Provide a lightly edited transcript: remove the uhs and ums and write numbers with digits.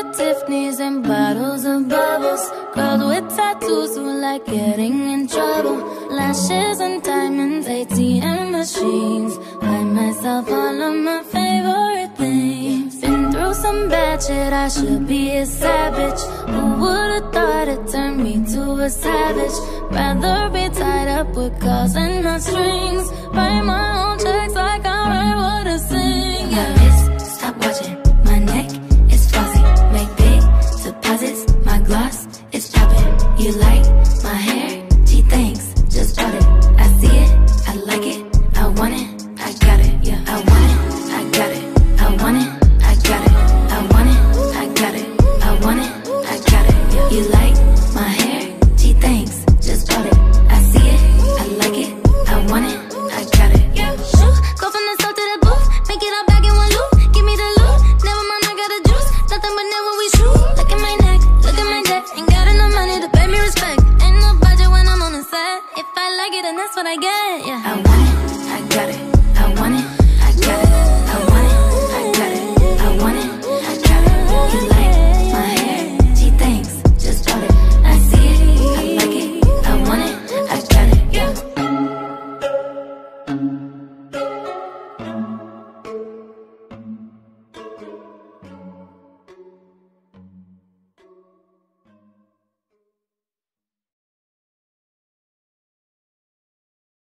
Tiffany's and bottles of bubbles. Girls with tattoos who like getting in trouble. Lashes and diamonds, ATM machines. Buy myself all of my favorite things. Been through some bad shit, I should be a savage. Who would've thought it turned me to a savage? Rather be tied up with calls and not strings. Write my own checks like I write what I sing. Yeah, stop watching.